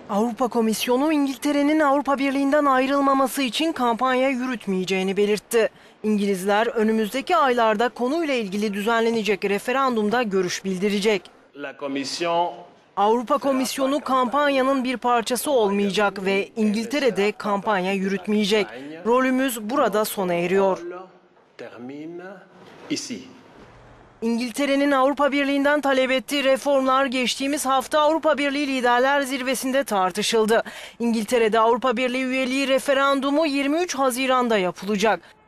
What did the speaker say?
Avrupa Komisyonu İngiltere'nin Avrupa Birliği'nden ayrılmaması için kampanya yürütmeyeceğini belirtti. İngilizler önümüzdeki aylarda konuyla ilgili düzenlenecek referandumda görüş bildirecek. Avrupa Komisyonu kampanyanın bir parçası olmayacak ve İngiltere'de kampanya yürütmeyecek. Rolümüz burada sona eriyor. İngiltere'nin Avrupa Birliği'nden talep ettiği reformlar geçtiğimiz hafta Avrupa Birliği Liderler Zirvesi'nde tartışıldı. İngiltere'de Avrupa Birliği üyeliği referandumu 23 Haziran'da yapılacak.